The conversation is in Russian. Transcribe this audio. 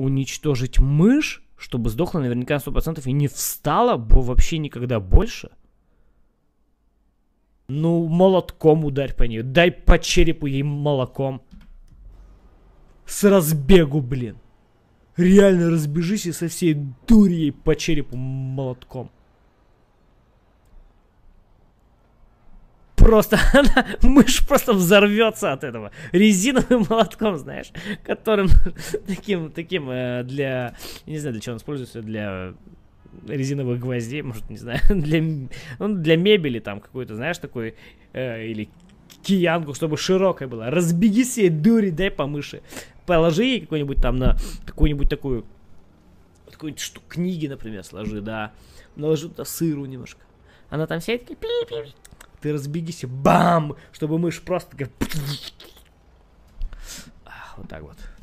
уничтожить мышь, чтобы сдохла наверняка на 100% и не встала вообще никогда больше? Ну, молотком ударь по ней. Дай по черепу ей молоком. С разбегу, блин. Реально разбежись и со всей дури ей по черепу молотком. Просто мышь просто взорвется от этого. Резиновым молотком, знаешь, которым таким для, не знаю, для чего он используется, для резиновых гвоздей, может, не знаю, для мебели там какой-то, знаешь, такой, или киянку, чтобы широкая была. Разбеги себе дури, дай по мыши. Положи ей какой-нибудь там на какую-нибудь такую, какую-нибудь штуку, книги, например, сложи, да. Наложи туда сыру немножко. Она там вся такая, пи-пи-пи. Ты разбегись, бам, чтобы мышь просто такая... Вот так вот.